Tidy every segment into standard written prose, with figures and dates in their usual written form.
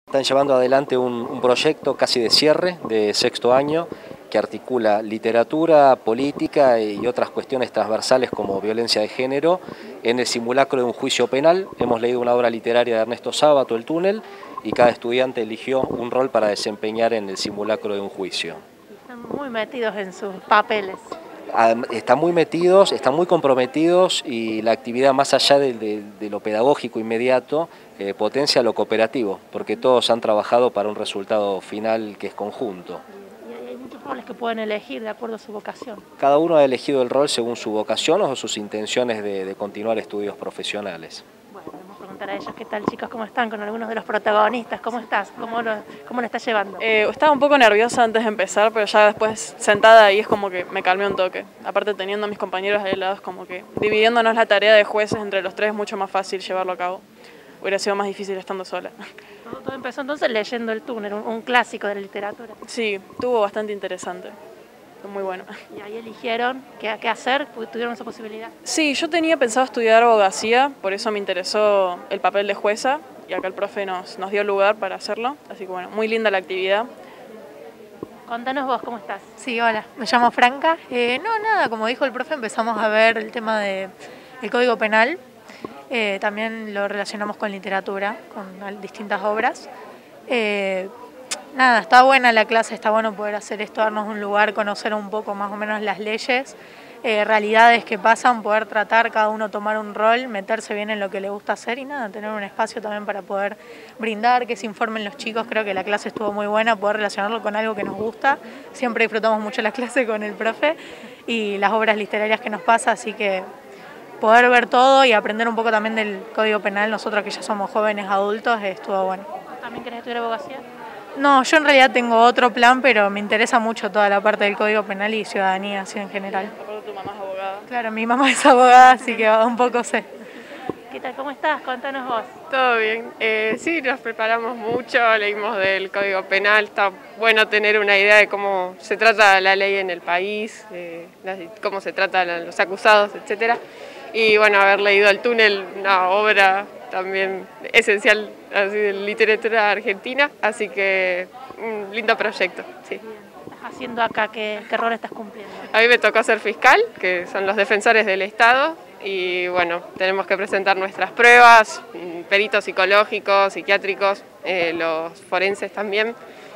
Están llevando adelante un proyecto casi de cierre de sexto año que articula literatura, política y otras cuestiones transversales como violencia de género en el simulacro de un juicio penal. Hemos leído una obra literaria de Ernesto Sábato, El túnel, y cada estudiante eligió un rol para desempeñar en el simulacro de un juicio. Están muy metidos en sus papeles. Están muy metidos, están muy comprometidos y la actividad más allá de lo pedagógico inmediato potencia lo cooperativo, porque todos han trabajado para un resultado final que es conjunto. Y hay muchos roles que pueden elegir de acuerdo a su vocación. Cada uno ha elegido el rol según su vocación o sus intenciones de continuar estudios profesionales. Bueno, vamos a preguntar a ellos qué tal, chicos, cómo están con algunos de los protagonistas, cómo estás, cómo lo estás llevando. Estaba un poco nerviosa antes de empezar, pero ya después sentada ahí es como que me calmé un toque. Aparte teniendo a mis compañeros ahí al lado, es como que dividiéndonos la tarea de jueces entre los tres es mucho más fácil llevarlo a cabo. Hubiera sido más difícil estando sola. Todo empezó entonces leyendo El túnel, un clásico de la literatura. Sí, estuvo bastante interesante. Fue muy bueno. Y ahí eligieron qué hacer, tuvieron esa posibilidad. Sí, yo tenía pensado estudiar abogacía, por eso me interesó el papel de jueza y acá el profe nos dio lugar para hacerlo. Así que bueno, muy linda la actividad. Contanos vos, ¿cómo estás? Sí, hola, me llamo Franca. Nada, como dijo el profe, empezamos a ver el tema del Código Penal. También lo relacionamos con literatura, con distintas obras. Nada, está buena la clase, está bueno poder hacer esto, darnos un lugar, conocer un poco más o menos las leyes, realidades que pasan, poder tratar, cada uno tomar un rol, meterse bien en lo que le gusta hacer y nada, tener un espacio también para poder brindar, que se informen los chicos. Creo que la clase estuvo muy buena, poder relacionarlo con algo que nos gusta. Siempre disfrutamos mucho la clase con el profe y las obras literarias que nos pasa, así que poder ver todo y aprender un poco también del Código Penal, nosotros que ya somos jóvenes adultos, estuvo bueno. ¿También querés estudiar abogacía? No, yo en realidad tengo otro plan, pero me interesa mucho toda la parte del Código Penal y ciudadanía, así en general. Aparte tu mamá es abogada. Claro, mi mamá es abogada, así que un poco sé. ¿Qué tal? ¿Cómo estás? Contanos vos. Todo bien. Sí, nos preparamos mucho, leímos del Código Penal, está bueno tener una idea de cómo se trata la ley en el país, cómo se tratan a los acusados, etcétera. Y bueno, haber leído El túnel, una obra también esencial así, de literatura argentina, así que un lindo proyecto, sí. ¿Qué estás haciendo acá? ¿Qué rol estás cumpliendo? A mí me tocó ser fiscal, que son los defensores del Estado, y bueno, tenemos que presentar nuestras pruebas, peritos psicológicos, psiquiátricos, los forenses también,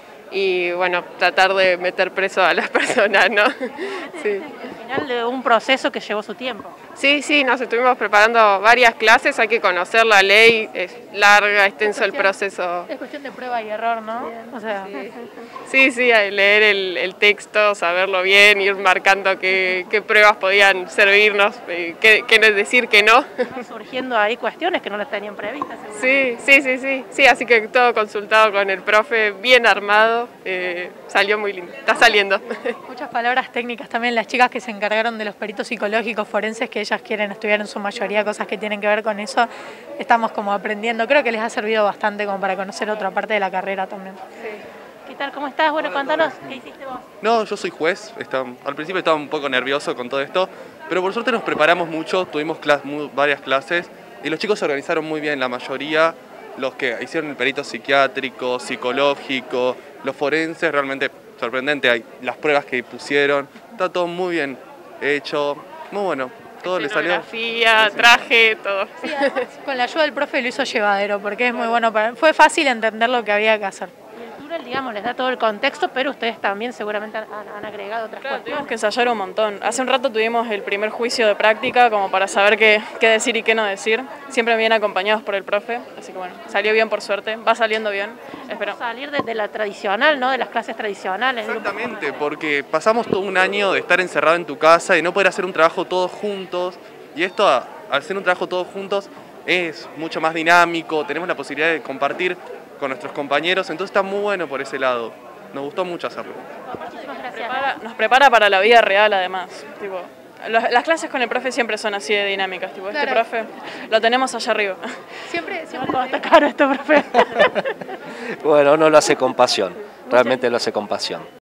y bueno, tratar de meter preso a las personas, ¿no? Sí. Al final de un proceso que llevó su tiempo. Sí, nos estuvimos preparando varias clases, hay que conocer la ley, es larga, extenso el proceso. Es cuestión de prueba y error, ¿no? O sea, Sí, leer el texto, saberlo bien, ir marcando qué pruebas podían servirnos, qué decir que no. Están surgiendo ahí cuestiones que no las tenían previstas. Seguramente. Sí, así que todo consultado con el profe, bien armado, salió muy lindo, está saliendo. muchas palabras técnicas también, las chicas que se encargaron de los peritos psicológicos forenses, que ellas quieren estudiar en su mayoría cosas que tienen que ver con eso, estamos como aprendiendo, creo que les ha servido bastante como para conocer otra parte de la carrera también. ¿Qué tal? ¿Cómo estás? Bueno, contanos, ¿qué hiciste vos? No, yo soy juez, al principio estaba un poco nervioso con todo esto, pero por suerte nos preparamos mucho, tuvimos varias clases y los chicos se organizaron muy bien, la mayoría, los que hicieron el perito psiquiátrico, psicológico, los forenses, realmente sorprendente, hay las pruebas que pusieron, está todo muy bien hecho, muy bueno, todo le salió. Fotografía, traje, todo. Sí, además, con la ayuda del profe lo hizo llevadero, porque es muy bueno, fue fácil entender lo que había que hacer. Y el túnel, digamos, les da todo el contexto, pero ustedes también seguramente han agregado otras Claro, cuestiones. tuvimos que ensayar un montón. Hace un rato tuvimos el primer juicio de práctica como para saber qué decir y qué no decir. Siempre bien acompañados por el profe, así que bueno, salió bien por suerte, va saliendo bien. Espero. Salir de la tradicional, ¿no? De las clases tradicionales. Exactamente, porque pasamos todo un año de estar encerrado en tu casa y no poder hacer un trabajo todos juntos, y esto, al hacer un trabajo todos juntos, es mucho más dinámico, tenemos la posibilidad de compartir con nuestros compañeros, entonces está muy bueno por ese lado, nos gustó mucho hacerlo. Muchísimas gracias. Nos prepara para la vida real además. Tipo, las clases con el profe siempre son así de dinámicas, tipo, Claro. Este profe lo tenemos allá arriba. Siempre ¿Cómo está caro esto, profe? Bueno, uno lo hace con pasión, realmente lo hace con pasión.